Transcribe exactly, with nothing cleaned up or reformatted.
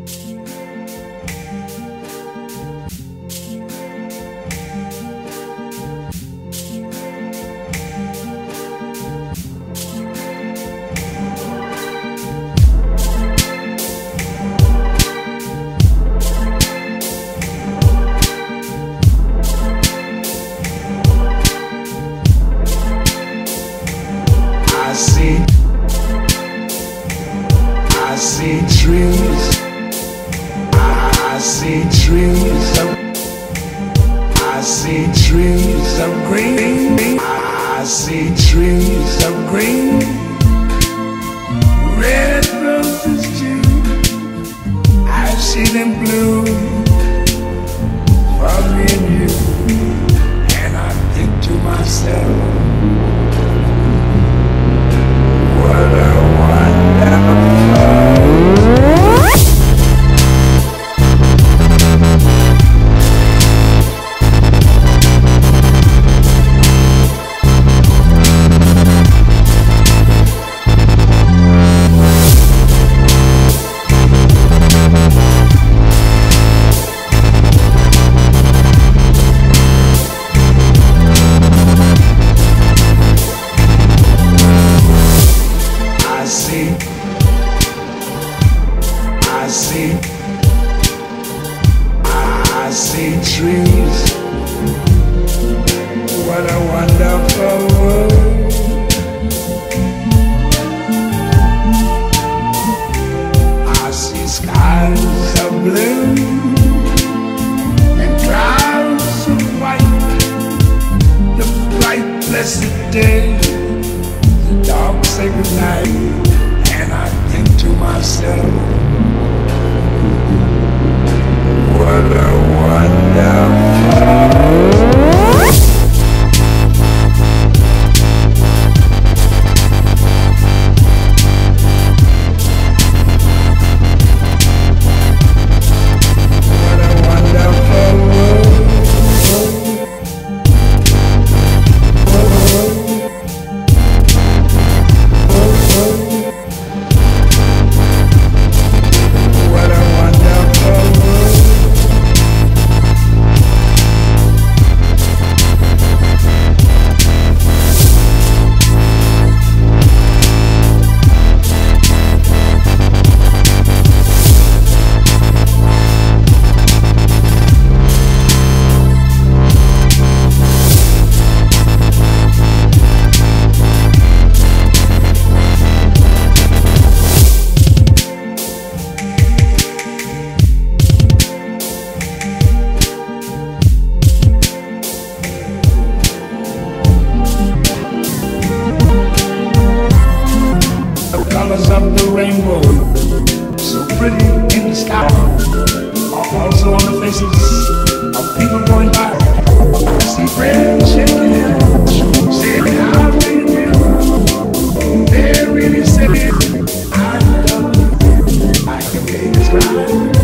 I see trees, I see trees of, I see trees of green, I see trees of green, red roses too, I see them bloom for me and you, and I think to myself, what a wonderful I see, I see trees, what a wonderful world. I see skies of blue and clouds of white, the bright blessed day, the dark sacred night, and I think to myself, what a wonderful colors of the rainbow, so pretty in the sky, are also on the faces of people going by. I see friends shaking hands, saying how do you do? They're really saying I love you, I can make this cry.